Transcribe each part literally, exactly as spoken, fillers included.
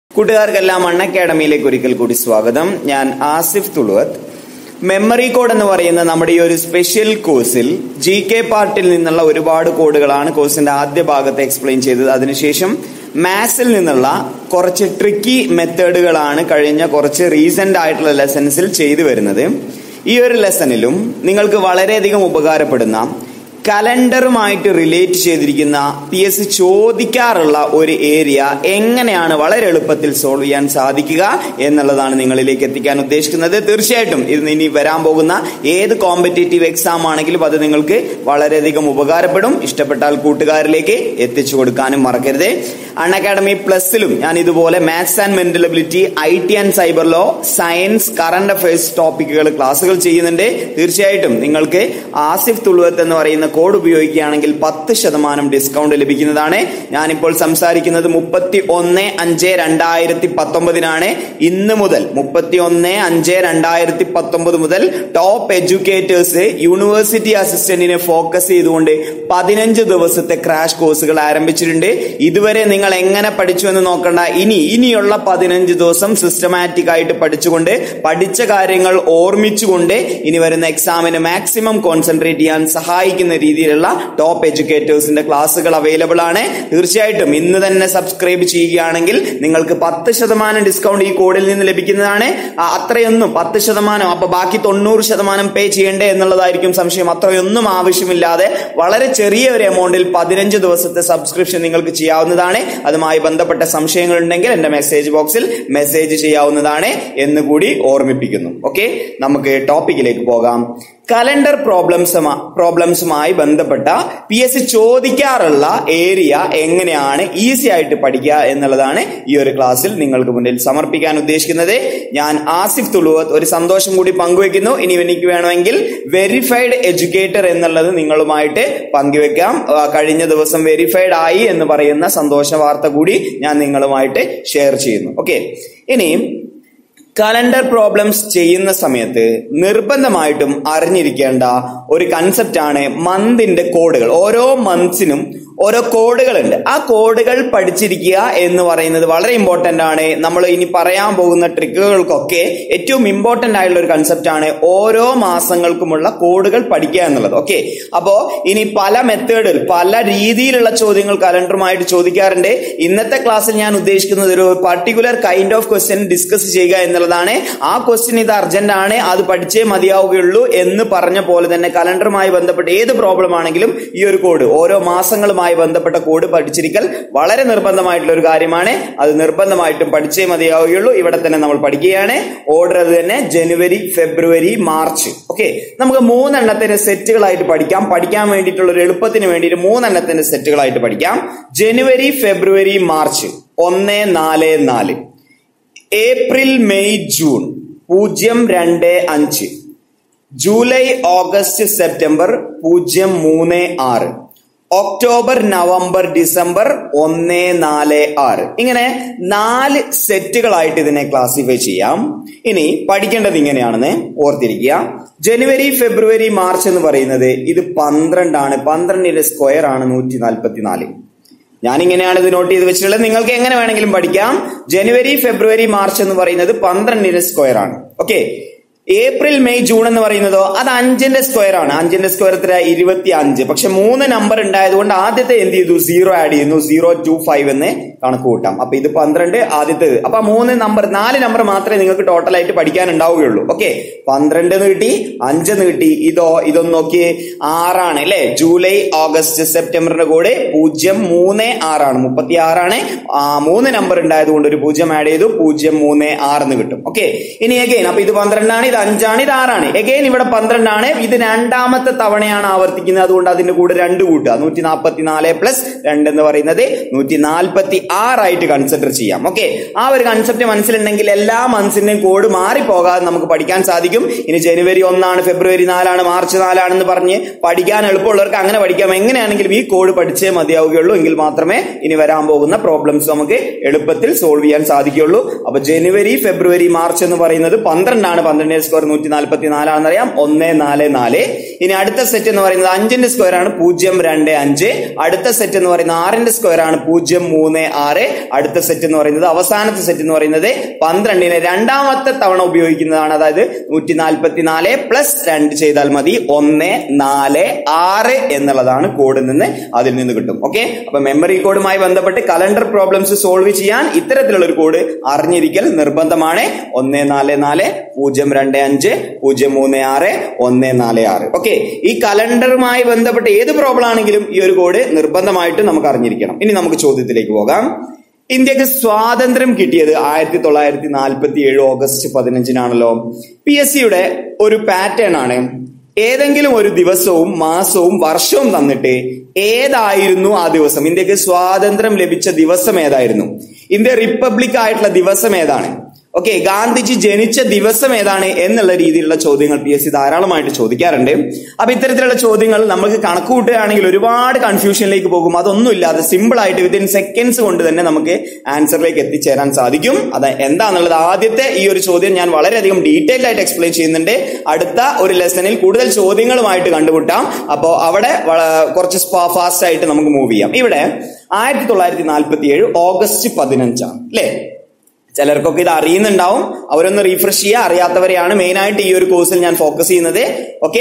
കൂട്ടുകാർക്കെല്ലാം അൺ അക്കാഡമിയിലേക്ക് ഒരിക്കൽ കൂടി സ്വാഗതം. ഞാൻ ആസിഫ് തുളുവത്ത്. മെമ്മറി കോഡ് എന്ന് പറയുന്ന നമ്മുടെ ഈ ഒരു സ്പെഷ്യൽ കോഴ്സിൽ ജി കെ പാർട്ടിൽ നിന്നുള്ള ഒരുപാട് കോഡുകളാണ് കോഴ്സിന്റെ ആദ്യ ഭാഗത്ത് എക്സ്പ്ലെയിൻ ചെയ്തത്. അതിനുശേഷം മാത്സിൽ നിന്നുള്ള കുറച്ച് ട്രിക്കി മെത്തേഡുകളാണ് കഴിഞ്ഞ കുറച്ച് റീസെന്റ് ആയിട്ടുള്ള ലെസൺസിൽ ചെയ്തു വരുന്നത്. ഈ ഒരു ലെസണിലും നിങ്ങൾക്ക് വളരെയധികം ഉപകാരപ്പെടുന്ന കലണ്ടറുമായിട്ട് റിലേറ്റ് ചെയ്തിരിക്കുന്ന പി എസ് സി ചോദിക്കാറുള്ള ഒരു ഏരിയ എങ്ങനെയാണ് വളരെ എളുപ്പത്തിൽ സോൾവ് ചെയ്യാൻ സാധിക്കുക എന്നുള്ളതാണ് നിങ്ങളിലേക്ക് എത്തിക്കാൻ ഉദ്ദേശിക്കുന്നത്. തീർച്ചയായിട്ടും ഇത് ഇനി വരാൻ പോകുന്ന ഏത് കോമ്പറ്റേറ്റീവ് എക്സാം ആണെങ്കിലും അത് നിങ്ങൾക്ക് വളരെയധികം ഉപകാരപ്പെടും. ഇഷ്ടപ്പെട്ടാൽ കൂട്ടുകാരിലേക്ക് എത്തിച്ചു കൊടുക്കാനും മറക്കരുത്. അൺ അക്കാഡമി പ്ലസിലും ഞാൻ ഇതുപോലെ maths and mental ability, I T and cyber law, science, current affairs ടോപ്പിക്കുകൾ ക്ലാസ്സുകൾ ചെയ്യുന്നുണ്ട്. തീർച്ചയായിട്ടും നിങ്ങൾക്ക് ആസിഫ് തുളുവത്ത് എന്ന് പറയുന്ന കോഡ് ഉപയോഗിക്കുകയാണെങ്കിൽ പത്ത് ശതമാനം ഡിസ്കൗണ്ട് ലഭിക്കുന്നതാണ്. ഞാനിപ്പോൾ സംസാരിക്കുന്നത് മുപ്പത്തി ഒന്ന് അഞ്ച് രണ്ടായിരത്തി പത്തൊമ്പതിനാണ്. ഇന്ന് മുതൽ മുപ്പത്തി ഒന്ന് അഞ്ച് രണ്ടായിരത്തി പത്തൊമ്പത് മുതൽ ടോപ്പ് എഡ്യൂക്കേറ്റേഴ്സ് യൂണിവേഴ്സിറ്റി അസിസ്റ്റന്റിനെ ഫോക്കസ് ചെയ്തുകൊണ്ട് പതിനഞ്ച് ദിവസത്തെ ക്രാഷ് കോഴ്സുകൾ ആരംഭിച്ചിട്ടുണ്ട്. ഇതുവരെ നിങ്ങൾ എങ്ങനെ പഠിച്ചു എന്ന് നോക്കണ്ട. ഇനി ഇനിയുള്ള പതിനഞ്ച് ദിവസം സിസ്റ്റമാറ്റിക് ആയിട്ട് പഠിച്ചുകൊണ്ട് പഠിച്ച കാര്യങ്ങൾ ഓർമ്മിച്ചുകൊണ്ട് ഇനി വരുന്ന എക്സാമിന് മാക്സിമം കോൺസെൻട്രേറ്റ് ചെയ്യാൻ സഹായിക്കുന്ന രീതിയിലുള്ള ടോപ്പ് എഡ്യൂക്കേറ്റേഴ്സിന്റെ ക്ലാസ്സുകൾ അവൈലബിൾ ആണ്. തീർച്ചയായിട്ടും ഇന്ന് തന്നെ സബ്സ്ക്രൈബ് ചെയ്യുകയാണെങ്കിൽ നിങ്ങൾക്ക് പത്ത് ശതമാനം ഡിസ്കൗണ്ട് ഈ കോഡിൽ നിന്ന് ലഭിക്കുന്നതാണ്. അത്രയൊന്നും പത്ത് ശതമാനം അപ്പൊ ബാക്കി തൊണ്ണൂറ് ശതമാനം പേ ചെയ്യേണ്ടേ എന്നുള്ളതായിരിക്കും സംശയം. അത്രയൊന്നും ആവശ്യമില്ലാതെ വളരെ ചെറിയ ഒരു എമൗണ്ടിൽ പതിനഞ്ച് ദിവസത്തെ സബ്സ്ക്രിപ്ഷൻ നിങ്ങൾക്ക് ചെയ്യാവുന്നതാണ്. അതുമായി ബന്ധപ്പെട്ട സംശയങ്ങൾ ഉണ്ടെങ്കിൽ എന്റെ മെസ്സേജ് ബോക്സിൽ മെസ്സേജ് ചെയ്യാവുന്നതാണ് എന്ന് കൂടി ഓർമ്മിപ്പിക്കുന്നു. ഓക്കെ, നമുക്ക് ടോപ്പിക്കിലേക്ക് പോകാം. കലണ്ടർ പ്രോബ്ലംസ് പ്രോബ്ലംസുമായി ബന്ധപ്പെട്ട പി എസ് സി ചോദിക്കാറുള്ള ഏരിയ എങ്ങനെയാണ് ഈസി ആയിട്ട് പഠിക്കുക എന്നുള്ളതാണ് ഈ ഒരു ക്ലാസ്സിൽ നിങ്ങൾക്ക് മുന്നിൽ സമർപ്പിക്കാൻ ഉദ്ദേശിക്കുന്നത്. ഞാൻ ആസിഫ് തുളുവത്ത് ഒരു സന്തോഷം കൂടി പങ്കുവെക്കുന്നു. ഇനി എനിക്ക് വേണമെങ്കിൽ വെരിഫൈഡ് എഡ്യൂക്കേറ്റർ എന്നുള്ളത് നിങ്ങളുമായിട്ട് പങ്കുവെക്കാം. കഴിഞ്ഞ ദിവസം വെരിഫൈഡ് ആയി എന്ന് പറയുന്ന സന്തോഷ വാർത്ത കൂടി ഞാൻ നിങ്ങളുമായിട്ട് ഷെയർ ചെയ്യുന്നു. ഓക്കെ, ഇനി കലണ്ടർ പ്രോബ്ലംസ് ചെയ്യുന്ന സമയത്ത് നിർബന്ധമായിട്ടും അറിഞ്ഞിരിക്കേണ്ട ഒരു കൺസെപ്റ്റ് ആണ് മന്തിന്റെ കോഡുകൾ. ഓരോ മന്ത്സിനും ഓരോ കോഡുകളുണ്ട്. ആ കോഡുകൾ പഠിച്ചിരിക്കുക എന്ന് പറയുന്നത് വളരെ ഇമ്പോർട്ടന്റ് ആണ്. നമ്മൾ ഇനി പറയാൻ പോകുന്ന ട്രിക്കുകൾക്കൊക്കെ ഏറ്റവും ഇമ്പോർട്ടന്റ് ആയിട്ടുള്ള ഒരു കൺസെപ്റ്റ് ആണ് ഓരോ മാസങ്ങൾക്കുമുള്ള കോഡുകൾ പഠിക്കുക എന്നുള്ളത്. ഓക്കെ, അപ്പോ ഇനി പല മെത്തേഡിൽ പല രീതിയിലുള്ള ചോദ്യങ്ങൾ കലണ്ടറുമായിട്ട് ചോദിക്കാറുണ്ട്. ഇന്നത്തെ ക്ലാസ്സിൽ ഞാൻ ഉദ്ദേശിക്കുന്നത് ഒരു particular kind of question discuss ചെയ്യുക എന്നുള്ളതാണ്. ആ ക്വസ്റ്റ്യൻ ഇത് അർജന്റ് ആണ്, അത് പഠിച്ചേ മതിയാവുകയുള്ളൂ എന്ന് പറഞ്ഞ പോലെ തന്നെ കലണ്ടറുമായി ബന്ധപ്പെട്ട ഏത് പ്രോബ്ലം ആണെങ്കിലും ഈ ഒരു കോഡ് ഓരോ മാസങ്ങളുമായി ബന്ധപ്പെട്ട കോഡ് പഠിച്ചിരിക്കൽ വളരെ നിർബന്ധമായിട്ടുള്ള ഒരു കാര്യമാണ്. അത് നിർബന്ധമായിട്ടും പഠിച്ചേ മതിയാവുകയുള്ളൂ. ഇവിടെ തന്നെ നമ്മൾ പഠിക്കുകയാണ്. ഓർഡർ അത് തന്നെ ജനുവരി, ഫെബ്രുവരി, മാർച്ച്. ഓക്കെ, നമുക്ക് മൂന്നെണ്ണത്തിന്റെ സെറ്റുകളായിട്ട് പഠിക്കാം. പഠിക്കാൻ വേണ്ടിയിട്ടുള്ള ഒരു എളുപ്പത്തിന് വേണ്ടിയിട്ട് മൂന്നെണ്ണത്തിന്റെ സെറ്റുകളായിട്ട് പഠിക്കാം. ജനുവരി, ഫെബ്രുവരി, മാർച്ച് ഒന്ന് നാല് നാല്. ഏപ്രിൽ, മെയ്, ജൂൺ പൂജ്യം രണ്ട് അഞ്ച്. ജൂലൈ, ഓഗസ്റ്റ്, സെപ്റ്റംബർ പൂജ്യം മൂന്ന് ആറ്. ഒക്ടോബർ, നവംബർ, ഡിസംബർ ഒന്ന് നാല് ആറ്. ഇങ്ങനെ നാല് സെറ്റുകളായിട്ട് ഇതിനെ ക്ലാസിഫൈ ചെയ്യാം. ഇനി പഠിക്കേണ്ടത് ഇങ്ങനെയാണെന്ന് ഓർത്തിരിക്കുക. ജനുവരി, ഫെബ്രുവരി, മാർച്ച് എന്ന് പറയുന്നത് ഇത് പന്ത്രണ്ടാണ്. പന്ത്രണ്ടിന്റെ സ്ക്വയർ ആണ് നൂറ്റി നാൽപ്പത്തി നാല്. ഞാനിങ്ങനെയാണ് ഇത് നോട്ട് ചെയ്ത് വെച്ചിട്ടുള്ളത്. നിങ്ങൾക്ക് എങ്ങനെ വേണമെങ്കിലും പഠിക്കാം. ജനുവരി, ഫെബ്രുവരി, മാർച്ച് എന്ന് പറയുന്നത് പന്ത്രണ്ടിന്റെ സ്ക്വയർ ആണ്. ഓക്കെ, ഏപ്രിൽ, മെയ്, ജൂൺ എന്ന് പറയുന്നതോ അത് അഞ്ചിന്റെ സ്ക്വയർ ആണ്. അഞ്ചിന്റെ സ്ക്വയർ എത്ര? ഇരുപത്തി അഞ്ച്. പക്ഷെ മൂന്ന് നമ്പർ ഉണ്ടായതുകൊണ്ട് ആദ്യത്തെ എന്ത് ചെയ്തു? സീറോ ആഡ് ചെയ്യുന്നു. സീറോ ടു ഫൈവ് എന്ന് കണക്ക് കൂട്ടാം. അപ്പൊ ഇത് പന്ത്രണ്ട് ആദ്യത്തേത്. അപ്പൊ മൂന്ന് നമ്പർ നാല് നമ്പർ മാത്രമേ നിങ്ങൾക്ക് ടോട്ടൽ ആയിട്ട് പഠിക്കാൻ ഉണ്ടാവുകയുള്ളൂ. ഓക്കെ, പന്ത്രണ്ട് കിട്ടി, അഞ്ച് കിട്ടി. ഇതോ ഇതൊന്ന് നോക്കിയേ, ആറാണ് അല്ലെ? ജൂലൈ, ഓഗസ്റ്റ്, സെപ്റ്റംബറിന്റെ കൂടെ പൂജ്യം മൂന്ന് ആറാണ്, മുപ്പത്തി ആറാണ്. ആ മൂന്ന് നമ്പർ ഉണ്ടായതുകൊണ്ട് ഒരു പൂജ്യം ആഡ് ചെയ്തു, പൂജ്യം മൂന്ന് ആറെന്ന് കിട്ടും. ഓക്കെ, ഇനി അഗൈൻ അപ്പൊ ഇത് പന്ത്രണ്ടാണ്, ഇത് അഞ്ചാണ്, ഇത് ആറാണ്. എഗൈൻ ഇവിടെ പന്ത്രണ്ടാണ്. ഇത് രണ്ടാമത്തെ തവണയാണ് ആവർത്തിക്കുന്നത്. അതുകൊണ്ട് അതിന്റെ കൂടെ രണ്ട് കൂട്ടുക. നൂറ്റി നാൽപ്പത്തി നാല് പ്ലസ് രണ്ട് എന്ന് പറയുന്നത് നൂറ്റി നാൽപ്പത്തി ആറായിട്ട് കൺസിഡർ ചെയ്യാം. ഓക്കെ, ആ ഒരു കൺസെപ്റ്റ് മനസ്സിലുണ്ടെങ്കിൽ എല്ലാ മന്ത്സിന്റെയും കോഡ് മാറിപ്പോകാതെ നമുക്ക് പഠിക്കാൻ സാധിക്കും. ഇനി ജനുവരി ഒന്നാണ്, ഫെബ്രുവരി നാലാണ്, മാർച്ച് നാലാണെന്ന് പറഞ്ഞ് പഠിക്കാൻ എളുപ്പമുള്ളവർക്ക് അങ്ങനെ പഠിക്കാം. എങ്ങനെയാണെങ്കിലും ഈ കോഡ് പഠിച്ചേ മതിയാവുകയുള്ളൂ. എങ്കിൽ മാത്രമേ ഇനി വരാൻ പോകുന്ന പ്രോബ്ലംസ് നമുക്ക് എളുപ്പത്തിൽ സോൾവ് ചെയ്യാൻ സാധിക്കുകയുള്ളൂ. അപ്പൊ ജനുവരി, ഫെബ്രുവരി, മാർച്ച് എന്ന് പറയുന്നത് പന്ത്രണ്ടാണ്. പന്ത്രണ്ടിന്റെ സ്ക്വയർ നൂറ്റി നാൽപ്പത്തി നാലാണെന്ന് അറിയാം. ഒന്ന് നാല് നാല്. ഇനി അടുത്ത സെറ്റ് എന്ന് പറയുന്നത് അഞ്ചിന്റെ സ്ക്വയർ ആണ് പൂജ്യം രണ്ട് അഞ്ച്. അടുത്ത സെറ്റ് എന്ന് പറയുന്നത് ആറിന്റെ സ്ക്വയർ ആണ് പൂജ്യം മൂന്ന് ആറ്. അടുത്ത സെറ്റ് എന്ന് പറയുന്നത് അവസാനത്തെ സെറ്റ് എന്ന് പറയുന്നത് പന്ത്രണ്ടിനെ രണ്ടാമത്തെ തവണ ഉപയോഗിക്കുന്നതാണ്. അതായത് നൂറ്റി നാൽപ്പത്തി നാല് പ്ലസ് രണ്ട് ചെയ്താൽ മതി. ഒന്ന് നാല് ആറ് എന്നുള്ളതാണ് കോഡിൽ നിന്ന് അതിൽ നിന്ന് കിട്ടും. ഓക്കെ, അപ്പൊ മെമ്മറി കോഡുമായി ബന്ധപ്പെട്ട് കലണ്ടർ പ്രോബ്ലംസ് സോൾവ് ചെയ്യാൻ ഇത്തരത്തിലുള്ള ഒരു കോഡ് അറിഞ്ഞിരിക്കൽ നിർബന്ധമാണ്. ഒന്ന് നാല് നാല് പൂജ്യം രണ്ട് അഞ്ച് പൂജ്യം മൂന്ന് ആറ് ഒന്ന് നാല് ആറ്. ഓക്കെ, ഈ കലണ്ടറുമായി ബന്ധപ്പെട്ട് ഏത് പ്രോബ്ലം ആണെങ്കിലും ഈ ഒരു കോഡ് നിർബന്ധമായിട്ട് നമുക്ക് അറിഞ്ഞിരിക്കണം. ഇനി നമുക്ക് ചോദ്യത്തിലേക്ക് പോകാം. ഇന്ത്യക്ക് സ്വാതന്ത്ര്യം കിട്ടിയത് ആയിരത്തി തൊള്ളായിരത്തി നാൽപ്പത്തി ഏഴ് ഓഗസ്റ്റ് പതിനഞ്ചിനാണല്ലോ. പി എസ് സിയുടെ ഒരു പാറ്റേൺ ആണ്. ഏതെങ്കിലും ഒരു ദിവസവും മാസവും വർഷവും തന്നിട്ട് ഏതായിരുന്നു ആ ദിവസം, ഇന്ത്യക്ക് സ്വാതന്ത്ര്യം ലഭിച്ച ദിവസം ഏതായിരുന്നു, ഇന്ത്യ റിപ്പബ്ലിക് ആയിട്ടുള്ള ദിവസം ഏതാണ്, ഓക്കെ, ഗാന്ധിജി ജനിച്ച ദിവസം ഏതാണ് എന്നുള്ള രീതിയിലുള്ള ചോദ്യങ്ങൾ പി എസ് സി ധാരാളമായിട്ട് ചോദിക്കാറുണ്ട്. അപ്പൊ ഇത്തരത്തിലുള്ള ചോദ്യങ്ങൾ നമുക്ക് കണക്ക് കൂട്ടുകയാണെങ്കിൽ ഒരുപാട് കൺഫ്യൂഷനിലേക്ക് പോകും. അതൊന്നുമില്ലാതെ സിമ്പിൾ ആയിട്ട് വിത്തിൻ സെക്കൻഡ്സ് കൊണ്ട് തന്നെ നമുക്ക് ആൻസറിലേക്ക് എത്തിച്ചേരാൻ സാധിക്കും. അത് എന്താണെന്നുള്ളത് ആദ്യത്തെ ഈ ഒരു ചോദ്യം ഞാൻ വളരെയധികം ഡീറ്റെയിൽഡ് ആയിട്ട് എക്സ്പ്ലെയിൻ ചെയ്യുന്നുണ്ട്. അടുത്ത ഒരു ലെസണിൽ കൂടുതൽ ചോദ്യങ്ങളുമായിട്ട് കണ്ടുമുട്ടാം. അപ്പോൾ അവിടെ കുറച്ച് ഫാസ്റ്റ് ആയിട്ട് നമുക്ക് മൂവ് ചെയ്യാം. ഇവിടെ ആയിരത്തി തൊള്ളായിരത്തി നാൽപ്പത്തി ഏഴ് ഓഗസ്റ്റ് പതിനഞ്ചാണ് അല്ലെ. ചിലർക്കൊക്കെ ഇത് അറിയുന്നുണ്ടാവും, അവരൊന്ന് റീഫ്രഷ് ചെയ്യുക. അറിയാത്തവരെയാണ് മെയിൻ ആയിട്ട് ഈ ഒരു കോഴ്സിൽ ഞാൻ ഫോക്കസ് ചെയ്യുന്നത്. ഓക്കെ,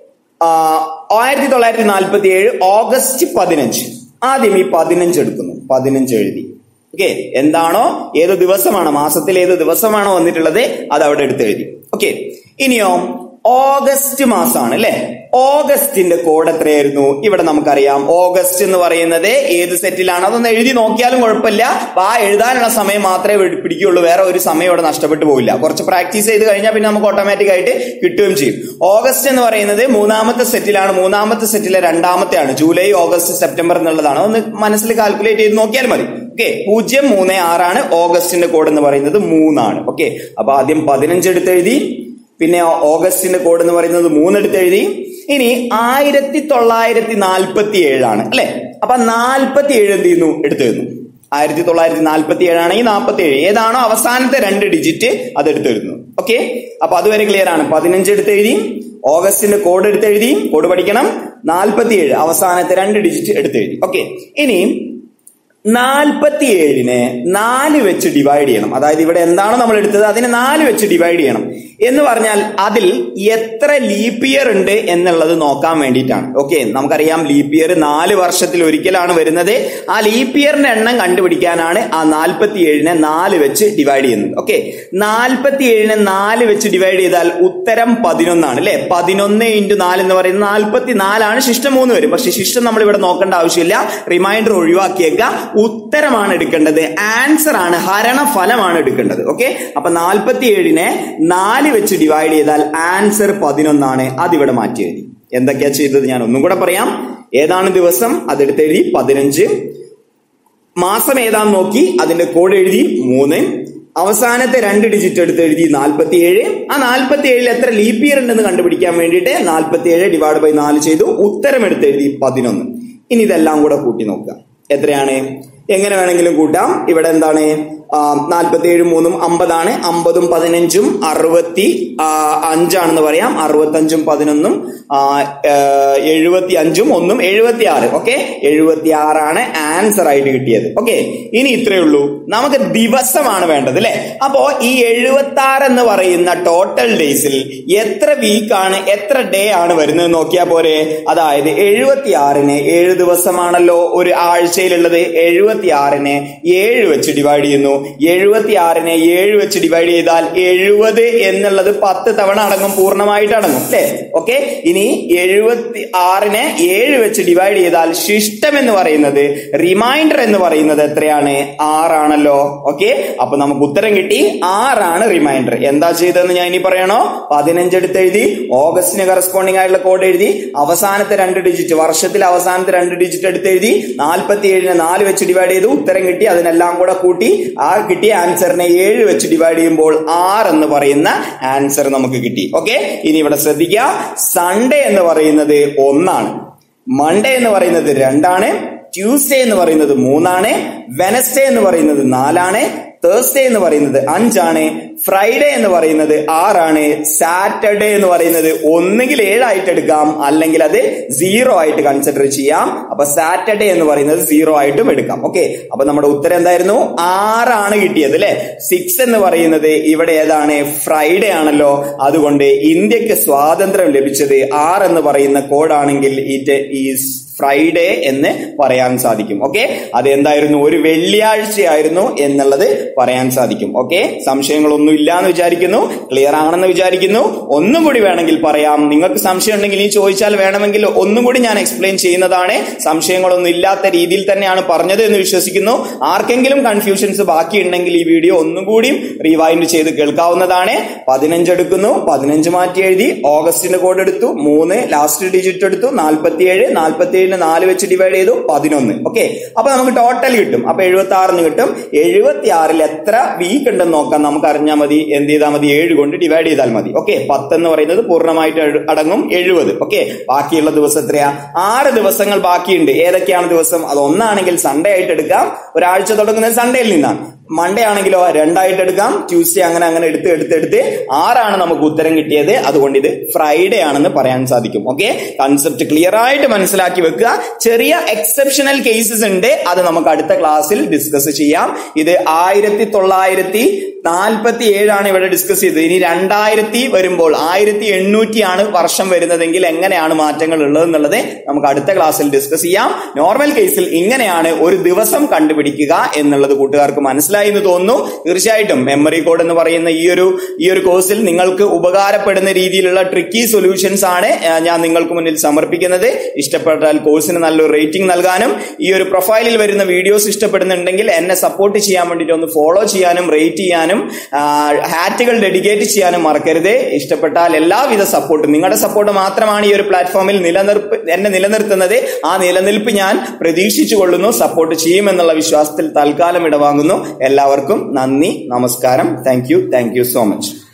ആയിരത്തി തൊള്ളായിരത്തി നാൽപ്പത്തി ഏഴ് ഓഗസ്റ്റ് പതിനഞ്ച്. ആദ്യം ഈ പതിനഞ്ച് എടുക്കുന്നു, പതിനഞ്ച് എഴുതി. ഓക്കെ, എന്താണോ ഏത് ദിവസമാണോ മാസത്തിൽ ഏത് ദിവസമാണോ വന്നിട്ടുള്ളത് അത് അവിടെ എടുത്ത് എഴുതി. ഓക്കെ, ഇനിയോ ഓഗസ്റ്റ് മാസമാണ് അല്ലെ. ഓഗസ്റ്റിന്റെ കോഡ് എത്രയായിരുന്നു? ഇവിടെ നമുക്കറിയാം ഓഗസ്റ്റ് എന്ന് പറയുന്നത് ഏത് സെറ്റിലാണ്, അതൊന്ന് എഴുതി നോക്കിയാലും കുഴപ്പമില്ല. അപ്പൊ ആ എഴുതാനുള്ള സമയം മാത്രമേ പിടിക്കുകയുള്ളൂ, വേറെ ഒരു സമയം ഇവിടെ നഷ്ടപ്പെട്ടു പോകില്ല. കുറച്ച് പ്രാക്ടീസ് ചെയ്ത് കഴിഞ്ഞാൽ പിന്നെ നമുക്ക് ഓട്ടോമാറ്റിക് ആയിട്ട് കിട്ടുകയും ചെയ്യും. ഓഗസ്റ്റ് എന്ന് പറയുന്നത് മൂന്നാമത്തെ സെറ്റിലാണ്. മൂന്നാമത്തെ സെറ്റിലെ രണ്ടാമത്തെ ആണ്. ജൂലൈ ഓഗസ്റ്റ് സെപ്റ്റംബർ എന്നുള്ളതാണ്. ഒന്ന് മനസ്സിൽ കാൽക്കുലേറ്റ് ചെയ്ത് നോക്കിയാൽ മതി. ഓക്കെ, പൂജ്യം മൂന്ന് ആറാണ് ഓഗസ്റ്റിന്റെ കോഡ് എന്ന് പറയുന്നത്, മൂന്നാണ്. ഓക്കെ, അപ്പൊ ആദ്യം പതിനഞ്ച് എടുത്ത് എഴുതി, പിന്നെ ഓഗസ്റ്റിന്റെ കോഡ് എന്ന് പറയുന്നത് മൂന്നെടുത്ത് എഴുതി. ഇനി ആയിരത്തി തൊള്ളായിരത്തി നാൽപ്പത്തി ഏഴാണ് അല്ലെ. അപ്പൊ നാൽപ്പത്തി ഏഴ് എന്ത് ചെയ്യുന്നു? എടുത്തെഴുതുന്നു. ആയിരത്തി തൊള്ളായിരത്തി നാൽപ്പത്തി ഏഴാണെങ്കിൽ നാൽപ്പത്തി ഏഴ് ഏതാണോ അവസാനത്തെ രണ്ട് ഡിജിറ്റ് അത് എടുത്തെഴുതുന്നു. ഓക്കെ, അപ്പൊ അതുവരെ ക്ലിയർ ആണ്. പതിനഞ്ച് എടുത്ത് എഴുതി, ഓഗസ്റ്റിന്റെ കോഡ് എടുത്ത് എഴുതി, കോഡ് പഠിക്കണം. നാൽപ്പത്തി ഏഴ് അവസാനത്തെ രണ്ട് ഡിജിറ്റ് എടുത്തെഴുതി. ഓക്കെ, ഇനി നാൽപ്പത്തി ഏഴിനെ നാല് വെച്ച് ഡിവൈഡ് ചെയ്യണം. അതായത് ഇവിടെ എന്താണോ നമ്മൾ എടുത്തത് അതിനെ നാല് വെച്ച് ഡിവൈഡ് ചെയ്യണം എന്ന് പറഞ്ഞാൽ അതിൽ എത്ര ലീപ്പ് ഇയർ ഉണ്ട് എന്നുള്ളത് നോക്കാൻ വേണ്ടിയിട്ടാണ്. ഓക്കെ, നമുക്കറിയാം ലീപ്പ് ഇയർ നാല് വർഷത്തിൽ ഒരിക്കലാണ് വരുന്നത്. ആ ലീപ്പ് ഇയറിന്റെ എണ്ണം കണ്ടുപിടിക്കാനാണ് ആ നാൽപ്പത്തി ഏഴിനെ നാല് വെച്ച് ഡിവൈഡ് ചെയ്യുന്നത്. ഓക്കെ, നാൽപ്പത്തി ഏഴിനെ നാല് വെച്ച് ഡിവൈഡ് ചെയ്താൽ ഉത്തരം പതിനൊന്നാണ് അല്ലെ. പതിനൊന്ന് ഇൻറ്റു നാല് എന്ന് പറയുന്നത് നാൽപ്പത്തി നാലാണ്. ശിഷ്ടം മൂന്ന് വരും. പക്ഷെ ശിഷ്ടം നമ്മൾ ഇവിടെ നോക്കേണ്ട ആവശ്യമില്ല, റിമൈൻഡർ ഒഴിവാക്കിയേക്കാം. ഉത്തരമാണ് എടുക്കേണ്ടത്, ആൻസർ ആണ്, ഹരണഫലമാണ് എടുക്കേണ്ടത്. ഓക്കെ, അപ്പൊ നാൽപ്പത്തി ഏഴിനെ നാല് വെച്ച് ഡിവൈഡ് ചെയ്താൽ ആൻസർ പതിനൊന്നാണ്. അതിവിടെ മാറ്റി എഴുതി. എന്തൊക്കെയാ ചെയ്തത് ഞാൻ ഒന്നും കൂടെ പറയാം. ഏതാണ് ദിവസം അതെടുത്ത് എഴുതി, പതിനഞ്ച്. മാസം ഏതാന്ന് നോക്കി അതിന്റെ കോഡ് എഴുതി, മൂന്ന്. അവസാനത്തെ രണ്ട് ഡിജിറ്റ് എടുത്ത് എഴുതി, നാൽപ്പത്തി ഏഴ്. ആ നാൽപ്പത്തി ഏഴിൽ എത്ര ലീപ്പ് ഇയർ ഉണ്ടെന്ന് കണ്ടുപിടിക്കാൻ വേണ്ടിയിട്ട് നാൽപ്പത്തി ഏഴ് ഡിവൈഡ് ബൈ നാല് ചെയ്തു. ഉത്തരം എടുത്ത് എഴുതി പതിനൊന്ന്. ഇനി ഇതെല്ലാം കൂടെ കൂട്ടി നോക്കുക. എത്രയാണ്? എങ്ങനെ വേണമെങ്കിലും കൂട്ടാം. ഇവിടെ എന്താണ്? നാൽപ്പത്തി ഏഴും മൂന്നും അമ്പതാണ്. അമ്പതും പതിനഞ്ചും അറുപത്തി അഞ്ചാണെന്ന് പറയാം. അറുപത്തി അഞ്ചും പതിനൊന്നും എഴുപത്തി അഞ്ചും ഒന്നും എഴുപത്തി ആറ്. ഓക്കെ, എഴുപത്തി ആറാണ് ആൻസർ ആയിട്ട് കിട്ടിയത്. ഓക്കെ, ഇനി ഇത്രയേ ഉള്ളൂ. നമുക്ക് ദിവസമാണ് വേണ്ടത് അല്ലെ. അപ്പോ ഈ എഴുപത്തി ആറ് എന്ന് പറയുന്ന ടോട്ടൽ ഡേയ്സിൽ എത്ര വീക്കാണ് എത്ര ഡേ ആണ് വരുന്നത് നോക്കിയാൽ പോരെ. അതായത് എഴുപത്തി ആറിന് ഏഴ് ദിവസമാണല്ലോ ഒരു ആഴ്ചയിലുള്ളത്. എഴുപത്തി ആറിനെ ഏഴ് വെച്ച് ഡിവൈഡ് ചെയ്യുന്നു. എഴുപത്തി ആറിനെ ഏഴ് വെച്ച് ഡിവൈഡ് ചെയ്താൽ എഴുപത് എന്നുള്ളത് പത്ത് തവണ അടങ്ങും, പൂർണ്ണമായിട്ട് അടങ്ങും അല്ലെ. ഓക്കെ, ഇനി എഴുപത്തി ആറിനെ ഏഴ് വെച്ച് ഡിവൈഡ് ചെയ്താൽ ശിഷ്ടം എന്ന് പറയുന്നത്, റിമൈൻഡർ എന്ന് പറയുന്നത് എത്രയാണ്? ആറാണല്ലോ. ഓക്കെ, അപ്പൊ നമുക്ക് ഉത്തരം കിട്ടി. ആറാണ് റിമൈൻഡർ. എന്താ ചെയ്തതെന്ന് ഞാൻ ഇനി പറയണോ? പതിനഞ്ച് എടുത്ത് എഴുതി, ഓഗസ്റ്റിന് കറസ്പോണ്ടിങ് ആയിട്ടുള്ള കോഡ് എഴുതി, അവസാനത്തെ രണ്ട് ഡിജിറ്റ് വർഷത്തിൽ അവസാനത്തെ രണ്ട് ഡിജിറ്റ് എടുത്ത് എഴുതി, നാൽപ്പത്തി ഏഴിനെ നാല് വെച്ച് ഡിവൈഡ് ചെയ്തു, ഉത്തരം കിട്ടി. അതിനെല്ലാം കൂടെ കൂട്ടി ആ കിട്ടിയ ആൻസറിനെ ഏഴ് വെച്ച് ഡിവൈഡ് ചെയ്യുമ്പോൾ ആറ് എന്ന് പറയുന്ന ആൻസർ നമുക്ക് കിട്ടി. ഓക്കെ, ഇനി ഇവിടെ ശ്രദ്ധിക്കുക. സൺഡേ എന്ന് പറയുന്നത് ഒന്നാണ്, മൺഡേ എന്ന് പറയുന്നത് രണ്ടാണ്, ട്യൂസ്ഡേ എന്ന് പറയുന്നത് മൂന്നാണ്, വെനസ്ഡേ എന്ന് പറയുന്നത് നാലാണ്, തേഴ്സ്ഡേ എന്ന് പറയുന്നത് അഞ്ചാണ്, ഫ്രൈഡേ എന്ന് പറയുന്നത് ആറാണ്, സാറ്റർഡേ എന്ന് പറയുന്നത് ഒന്നുകിൽ ഏഴായിട്ട് എടുക്കാം, അല്ലെങ്കിൽ അത് സീറോ ആയിട്ട് കൺസിഡർ ചെയ്യാം. അപ്പൊ സാറ്റർഡേ എന്ന് പറയുന്നത് സീറോ ആയിട്ടും എടുക്കാം. ഓക്കെ, അപ്പൊ നമ്മുടെ ഉത്തരം എന്തായിരുന്നു? ആറാണ് കിട്ടിയത് അല്ലെ. സിക്സ് എന്ന് പറയുന്നത് ഇവിടെ ഏതാണ്? ഫ്രൈഡേ ആണല്ലോ. അതുകൊണ്ട് ഇന്ത്യക്ക് സ്വാതന്ത്ര്യം ലഭിച്ചത് ആറ് എന്ന് പറയുന്ന കോഡാണെങ്കിൽ ഇറ്റ് ഈസ് ഫ്രൈഡേ എന്ന് പറയാൻ സാധിക്കും. ഓക്കെ, അത് എന്തായിരുന്നു? ഒരു വെള്ളിയാഴ്ചയായിരുന്നു എന്നുള്ളത് പറയാൻ സാധിക്കും. ഓക്കെ, സംശയങ്ങളൊന്നും ഇല്ലാന്ന് വിചാരിക്കുന്നു, ക്ലിയർ ആണെന്ന് വിചാരിക്കുന്നു. ഒന്നും കൂടി വേണമെങ്കിൽ പറയാം. നിങ്ങൾക്ക് സംശയം ഉണ്ടെങ്കിൽ ഈ ചോദിച്ചാൽ വേണമെങ്കിൽ ഒന്നും കൂടി ഞാൻ എക്സ്പ്ലെയിൻ ചെയ്യുന്നതാണ്. സംശയങ്ങളൊന്നും ഇല്ലാത്ത രീതിയിൽ തന്നെയാണ് പറഞ്ഞത് എന്ന് വിശ്വസിക്കുന്നു. ആർക്കെങ്കിലും കൺഫ്യൂഷൻസ് ബാക്കിയുണ്ടെങ്കിൽ ഈ വീഡിയോ ഒന്നും കൂടി റിവൈൻഡ് ചെയ്ത് കേൾക്കാവുന്നതാണ്. പതിനഞ്ച് എടുക്കുന്നു, പതിനഞ്ച് മാറ്റി എഴുതി, ഓഗസ്റ്റിന്റെ കോഡ് എടുത്തു, മൂന്ന് ലാസ്റ്റ് ഡിജിറ്റ് എടുത്തു, നാൽപ്പത്തിയേഴ് നാൽപ്പത്തിയേഴ് നാല് വെച്ച് ഡിവൈഡ് ചെയ്തു, പതിനൊന്ന്. ഓക്കെ, അപ്പൊ നമുക്ക് ടോട്ടൽ കിട്ടും. അപ്പൊ എഴുപത്തി ആറിന് കിട്ടും. എഴുപത്തി ആറിൽ എത്ര വീക്ക് ഉണ്ടെന്ന് നോക്കാം. നമുക്ക് അറിഞ്ഞാൽ മതി. എന്ത് ചെയ്താൽ മതി? ഏഴ് കൊണ്ട് ഡിവൈഡ് ചെയ്താൽ മതി. ഓക്കെ, പത്ത് എന്ന് പറയുന്നത് പൂർണ്ണമായിട്ട് അടങ്ങും എഴുപത്. ഓക്കെ, ബാക്കിയുള്ള ദിവസം എത്രയാ? ആറ് ദിവസങ്ങൾ ബാക്കിയുണ്ട്. ഏതൊക്കെയാണ് ദിവസം? അത് ഒന്നാണെങ്കിൽ സൺഡേ ആയിട്ട് എടുക്കാം. ഒരാഴ്ച തുടങ്ങുന്നത് സൺഡേയിൽ നിന്നാണ്. മൺഡേ ആണെങ്കിലോ രണ്ടായിട്ട് എടുക്കാം. ട്യൂസ്ഡേ അങ്ങനെ അങ്ങനെ എടുത്ത് എടുത്ത് എടുത്ത് ആറാണ് നമുക്ക് ഉത്തരം കിട്ടിയത്. അതുകൊണ്ട് ഇത് ഫ്രൈഡേ ആണെന്ന് പറയാൻ സാധിക്കും. ഓക്കെ, കൺസെപ്റ്റ് ക്ലിയർ ആയിട്ട് മനസ്സിലാക്കി വെക്കുക. ചെറിയ എക്സെപ്ഷണൽ കേസസ് ഉണ്ട്, അത് നമുക്ക് അടുത്ത ക്ലാസ്സിൽ ഡിസ്കസ് ചെയ്യാം. ഇത് ആയിരത്തി തൊള്ളായിരത്തി നാൽപ്പത്തി ഏഴാണ് ഇവിടെ ഡിസ്കസ് ചെയ്തത്. ഇനി രണ്ടായിരത്തി വരുമ്പോൾ ആയിരത്തി എണ്ണൂറ്റിയാണ് വർഷം വരുന്നതെങ്കിൽ എങ്ങനെയാണ് മാറ്റങ്ങൾ ഉള്ളത് എന്നുള്ളത് നമുക്ക് അടുത്ത ക്ലാസ്സിൽ ഡിസ്കസ് ചെയ്യാം. നോർമൽ കേസിൽ ഇങ്ങനെയാണ് ഒരു ദിവസം കണ്ടുപിടിക്കുക എന്നുള്ളത് കൂട്ടുകാർക്ക് മനസ്സിലായി എന്ന് തോന്നുന്നു. തീർച്ചയായിട്ടും മെമ്മറി കോഡ് എന്ന് പറയുന്ന ഈ ഒരു ഈ ഒരു കോഴ്സിൽ നിങ്ങൾക്ക് ഉപകാരപ്പെടുന്ന രീതിയിലുള്ള ട്രിക്കി സൊല്യൂഷൻസ് ആണ് ഞാൻ നിങ്ങൾക്ക് മുന്നിൽ സമർപ്പിക്കുന്നത്. ഇഷ്ടപ്പെട്ടാൽ കോഴ്സിന് നല്ലൊരു റേറ്റിംഗ് നൽകാനും ഈ ഒരു പ്രൊഫൈലിൽ വരുന്ന വീഡിയോസ് ഇഷ്ടപ്പെടുന്നുണ്ടെങ്കിൽ എന്നെ സപ്പോർട്ട് ചെയ്യാൻ വേണ്ടിയിട്ട് ഒന്ന് ഫോളോ ചെയ്യാനും റേറ്റ് ചെയ്യാനും ഹാറ്റുകൾ ഡെഡിക്കേറ്റ് ചെയ്യാനും മറക്കരുത്. ഇഷ്ടപ്പെട്ടാൽ എല്ലാവിധ സപ്പോർട്ടും, നിങ്ങളുടെ സപ്പോർട്ട് മാത്രമാണ് ഈ ഒരു പ്ലാറ്റ്ഫോമിൽ നിലനിർപ്പ് എന്നെ നിലനിർത്തുന്നത്. ആ നിലനിൽപ്പ് ഞാൻ പ്രതീക്ഷിച്ചു കൊള്ളുന്നു. സപ്പോർട്ട് ചെയ്യുമെന്നുള്ള വിശ്വാസത്തിൽ തൽക്കാലം ഇടവാങ്ങുന്നു. എല്ലാവർക്കും നന്ദി, നമസ്കാരം. Thank you thank you so much.